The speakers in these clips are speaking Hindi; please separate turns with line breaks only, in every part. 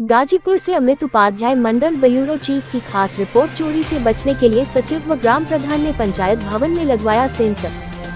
गाजीपुर से अमित उपाध्याय, मंडल ब्यूरो चीफ की खास रिपोर्ट। चोरी से बचने के लिए सचिव व ग्राम प्रधान ने पंचायत भवन में लगवाया सेंसर।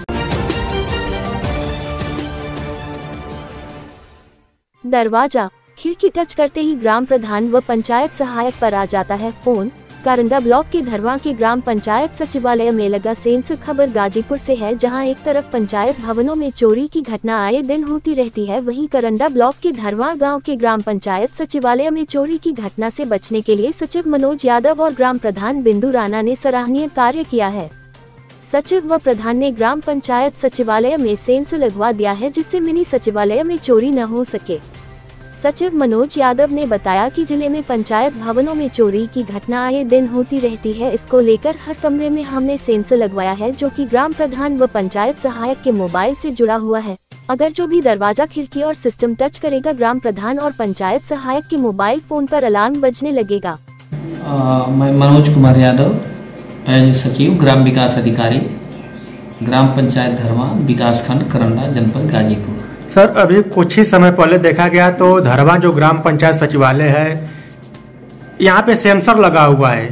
दरवाजा, खिड़की टच करते ही ग्राम प्रधान व पंचायत सहायक पर आ जाता है फोन। कारंडा ब्लॉक के धरवा के ग्राम पंचायत सचिवालय में लगा सेंसर। खबर गाजीपुर से है, जहां एक तरफ पंचायत भवनों में चोरी की घटना आए दिन होती रहती है, वहीं कारंडा ब्लॉक के धरवा गांव के ग्राम पंचायत सचिवालय में चोरी की घटना से बचने के लिए सचिव मनोज यादव और ग्राम प्रधान बिंदु राणा ने सराहनीय कार्य किया है। सचिव व प्रधान ने ग्राम पंचायत सचिवालय में सेंसर लगवा दिया है, जिससे मिनी सचिवालय में चोरी न हो सके। सचिव मनोज यादव ने बताया कि जिले में पंचायत भवनों में चोरी की घटना आए दिन होती रहती है। इसको लेकर हर कमरे में हमने सेंसर लगवाया है, जो कि ग्राम प्रधान व पंचायत सहायक के मोबाइल से जुड़ा हुआ है। अगर जो भी दरवाजा, खिड़की और सिस्टम टच करेगा, ग्राम प्रधान और पंचायत सहायक के मोबाइल फोन पर अलार्म बजने लगेगा।
मैं मनोज कुमार यादव, एज सचिव ग्राम विकास अधिकारी, ग्राम पंचायत धरवा, विकास खंड करंडा, जनपद गाजीपुर।
सर, अभी कुछ ही समय पहले देखा गया तो धरवा जो ग्राम पंचायत सचिवालय है, यहाँ पे सेंसर लगा हुआ है।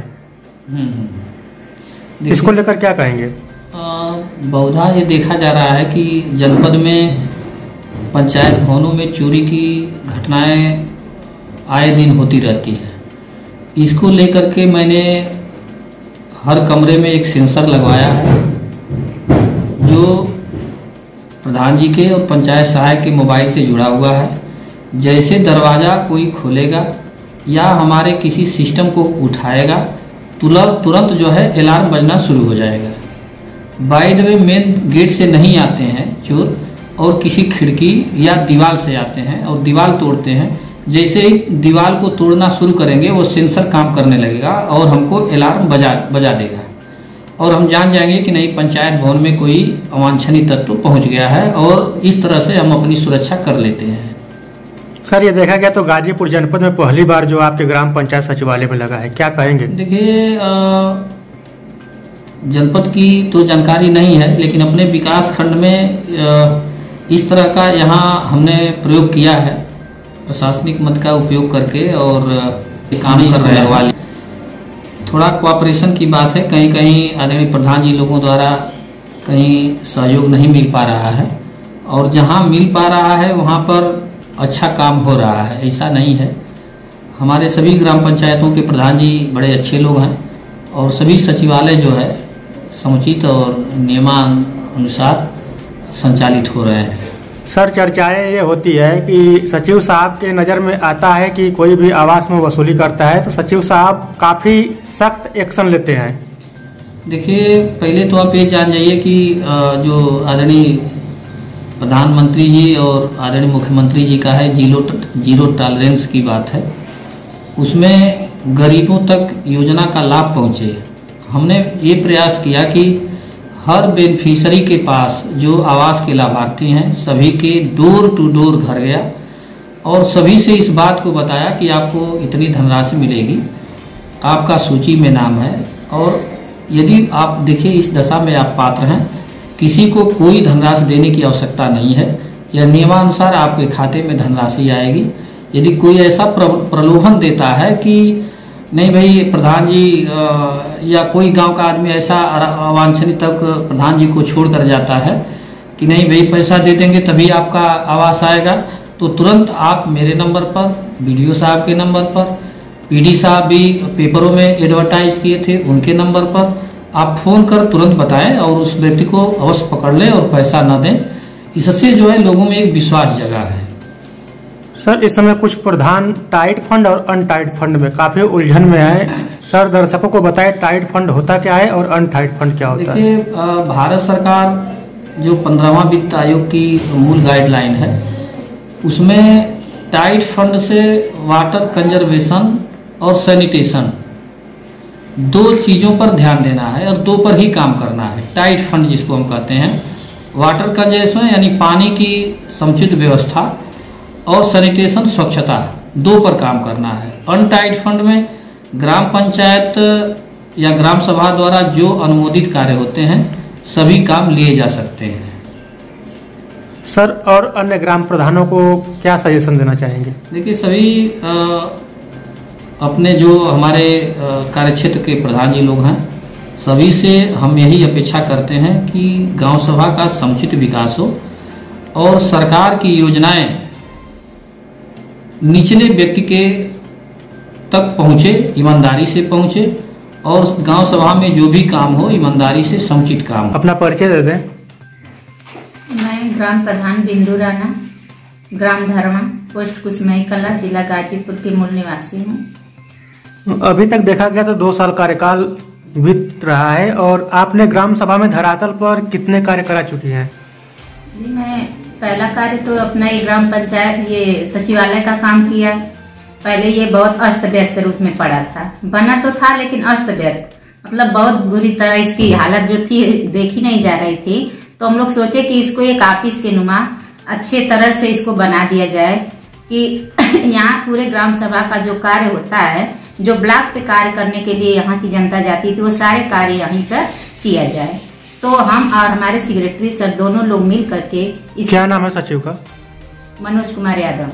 इसको लेकर क्या कहेंगे?
बहुधा ये देखा जा रहा है कि जनपद में पंचायत भवनों में चोरी की घटनाएं आए दिन होती रहती है। इसको लेकर के मैंने हर कमरे में एक सेंसर लगवाया है, जो प्रधान जी के और पंचायत सहायक के मोबाइल से जुड़ा हुआ है। जैसे दरवाज़ा कोई खोलेगा या हमारे किसी सिस्टम को उठाएगा, तुरंत जो है अलार्म बजना शुरू हो जाएगा। By the way, main gate से नहीं आते हैं चोर, और किसी खिड़की या दीवार से आते हैं और दीवार तोड़ते हैं। जैसे ही दीवार को तोड़ना शुरू करेंगे, वो सेंसर काम करने लगेगा और हमको अलार्म बजा देगा, और हम जान जाएंगे कि नहीं, पंचायत भवन में कोई अवांछनीय तत्व पहुंच गया है, और इस तरह से हम अपनी सुरक्षा कर लेते हैं।
सर, ये देखा गया तो गाजीपुर जनपद में पहली बार जो आपके ग्राम पंचायत सचिवालय में लगा है, क्या कहेंगे?
देखिए, जनपद की तो जानकारी नहीं है, लेकिन अपने विकास खंड में इस तरह का यहाँ हमने प्रयोग किया है, प्रशासनिक मद का उपयोग करके, और काम कर रहे वाले थोड़ा कोऑपरेशन की बात है। कहीं कहीं आदरणीय प्रधान जी लोगों द्वारा कहीं सहयोग नहीं मिल पा रहा है, और जहां मिल पा रहा है वहां पर अच्छा काम हो रहा है, ऐसा नहीं है। हमारे सभी ग्राम पंचायतों के प्रधान जी बड़े अच्छे लोग हैं, और सभी सचिवालय जो है समुचित और नियमानुसार संचालित हो रहे हैं।
सर, चर्चाएं ये होती है कि सचिव साहब के नज़र में आता है कि कोई भी आवास में वसूली करता है तो सचिव साहब काफ़ी सख्त एक्शन लेते हैं।
देखिए, पहले तो आप ये जान जाइए कि जो आदरणीय प्रधानमंत्री जी और आदरणीय मुख्यमंत्री जी का है जीरो टॉलरेंस की बात है, उसमें गरीबों तक योजना का लाभ पहुँचे। हमने ये प्रयास किया कि हर बेनिफिशियरी के पास जो आवास के लाभार्थी हैं, सभी के डोर टू डोर घर गया, और सभी से इस बात को बताया कि आपको इतनी धनराशि मिलेगी, आपका सूची में नाम है, और यदि आप देखिए इस दशा में आप पात्र हैं, किसी को कोई धनराशि देने की आवश्यकता नहीं है। यह नियमानुसार आपके खाते में धनराशि आएगी। यदि कोई ऐसा प्रलोभन देता है कि नहीं भाई, प्रधान जी या कोई गांव का आदमी ऐसा अवांछनीय तक प्रधान जी को छोड़ कर जाता है कि नहीं भाई, पैसा दे देंगे तभी आपका आवास आएगा, तो तुरंत आप मेरे नंबर पर, बीडीओ साहब के नंबर पर, पीडी साहब भी पेपरों में एडवर्टाइज किए थे, उनके नंबर पर आप फ़ोन कर तुरंत बताएं, और उस व्यक्ति को अवश्य पकड़ लें और पैसा न दें। इससे जो है लोगों में एक विश्वास जगा है।
सर, इस समय कुछ प्रधान टाइट फंड और अनटाइट फंड में काफी उलझन में है। सर, दर्शकों को बताएं टाइट फंड होता क्या है और अनटाइट फंड क्या होता है?
देखिए, भारत सरकार जो 15वां वित्त आयोग की मूल गाइडलाइन है, उसमें टाइट फंड से वाटर कंजर्वेशन और सैनिटेशन, दो चीज़ों पर ध्यान देना है और दो पर ही काम करना है। टाइट फंड जिसको हम कहते हैं, वाटर कंजर्वेशन यानी पानी की समुचित व्यवस्था, और सैनिटेशन स्वच्छता, दो पर काम करना है। अनटाइट फंड में ग्राम पंचायत या ग्राम सभा द्वारा जो अनुमोदित कार्य होते हैं, सभी काम लिए जा सकते हैं।
सर, और अन्य ग्राम प्रधानों को क्या सजेशन देना चाहेंगे?
देखिए, सभी अपने जो हमारे कार्यक्षेत्र के प्रधान जी लोग हैं, सभी से हम यही अपेक्षा करते हैं कि गांव सभा का समुचित विकास हो और सरकार की योजनाएं निचले व्यक्ति के तक पहुंचे, ईमानदारी से पहुंचे और गांव सभा में जो भी काम हो ईमानदारी से समुचित काम हो।
अपना परिचय दे दें।
मैं ग्राम प्रधान बिंदु राणा, ग्राम धर्मा, पोस्ट कुसमई कला, जिला गाजीपुर की मूल निवासी हूँ।
अभी तक देखा गया तो 2 साल कार्यकाल बीत रहा है और आपने ग्राम सभा में धरातल पर कितने कार्य करा चुकी हैं?
जी, मैं पहला कार्य तो अपना ही ग्राम पंचायत ये सचिवालय का काम किया। पहले ये बहुत अस्त व्यस्त रूप में पड़ा था, बना तो था लेकिन अस्त व्यस्त, मतलब बहुत बुरी तरह इसकी हालत जो थी देखी नहीं जा रही थी। तो हम लोग सोचे कि इसको एक ऑफिस के नुमा अच्छे तरह से इसको बना दिया जाए कि यहाँ पूरे ग्राम सभा का जो कार्य होता है, जो ब्लॉक पे कार्य करने के लिए यहाँ की जनता जाती थी, वो सारे कार्य यहीं पर किया जाए। तो हम और हमारे सेक्रेटरी सर दोनों लोग मिल करके
क्या नाम है सचिव का?
मनोज कुमार यादव।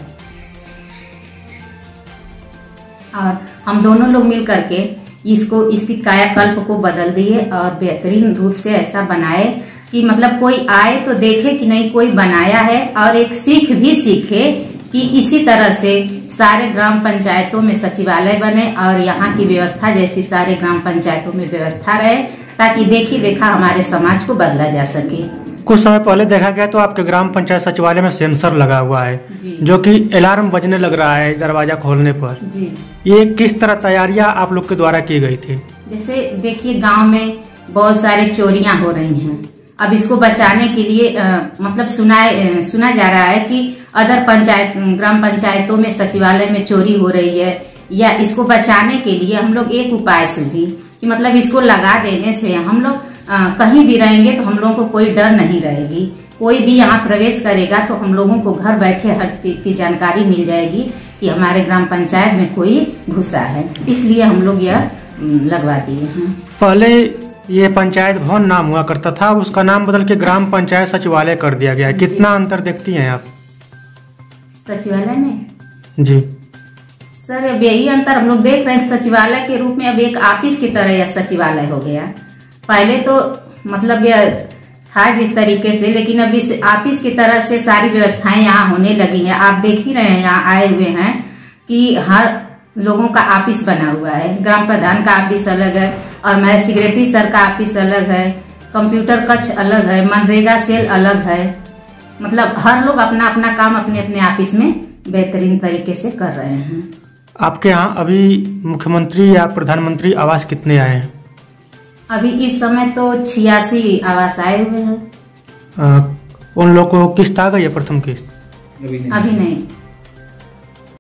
और हम दोनों लोग मिल करके इसकी कायाकल्प को बदल दिए और बेहतरीन रूप से ऐसा बनाए कि मतलब कोई आए तो देखे कि नहीं कोई बनाया है, और एक सीख भी सीखे कि इसी तरह से सारे ग्राम पंचायतों में सचिवालय बने और यहाँ की व्यवस्था जैसी सारे ग्राम पंचायतों में व्यवस्था रहे, ताकि देखी देखा हमारे समाज को बदला जा सके।
कुछ समय पहले देखा गया तो आपके ग्राम पंचायत सचिवालय में सेंसर लगा हुआ है, जो कि अलार्म बजने लग रहा है दरवाजा खोलने पर।
जी,
ये किस तरह तैयारियां आप लोग के द्वारा की गई थी?
जैसे देखिए गांव में बहुत सारे चोरियां हो रही हैं। अब इसको बचाने के लिए मतलब सुना जा रहा है कि अदर ग्राम पंचायतों में सचिवालय में चोरी हो रही है, या इसको बचाने के लिए हम लोग एक उपाय सूझी कि मतलब इसको लगा देने से हम लोग कहीं भी रहेंगे तो हम लोगों को कोई डर नहीं रहेगी। कोई भी यहाँ प्रवेश करेगा तो हम लोगों को घर बैठे हर चीज की जानकारी मिल जाएगी कि हमारे ग्राम पंचायत में कोई घुसा है, इसलिए हम लोग यह लगवा दिए हैं।
पहले ये पंचायत भवन नाम हुआ करता था, उसका नाम बदल के ग्राम पंचायत सचिवालय कर दिया गया है। कितना अंतर देखती हैं आप
सचिवालय में?
जी
सर, अब यही अंतर हम लोग देख रहे हैं। सचिवालय के रूप में अब एक ऑफिस की तरह यह सचिवालय हो गया। पहले तो मतलब यह था जिस तरीके से, लेकिन अब इस ऑफिस की तरह से सारी व्यवस्थाएं यहाँ होने लगी हैं। आप देख ही रहे हैं, यहाँ आए हुए हैं कि हर लोगों का ऑफिस बना हुआ है। ग्राम प्रधान का ऑफिस अलग है और हमारे सेक्रेटरी सर का ऑफिस अलग है, कंप्यूटर कक्ष अलग है, मनरेगा सेल अलग है। मतलब हर लोग अपना अपना काम अपने अपने ऑफिस में बेहतरीन तरीके से कर रहे हैं।
आपके यहाँ अभी मुख्यमंत्री या प्रधानमंत्री आवास कितने आए हैं?
अभी इस समय तो 86 आवास आए हुए हैं।
उन लोगों को किस्त आ गई है? प्रथम किस्त
अभी नहीं।